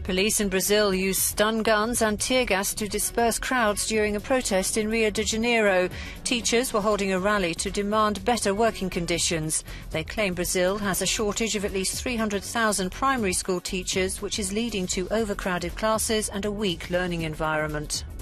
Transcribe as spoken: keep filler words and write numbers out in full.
Police in Brazil used stun guns and tear gas to disperse crowds during a protest in Rio de Janeiro. Teachers were holding a rally to demand better working conditions. They claim Brazil has a shortage of at least three hundred thousand primary school teachers, which is leading to overcrowded classes and a weak learning environment.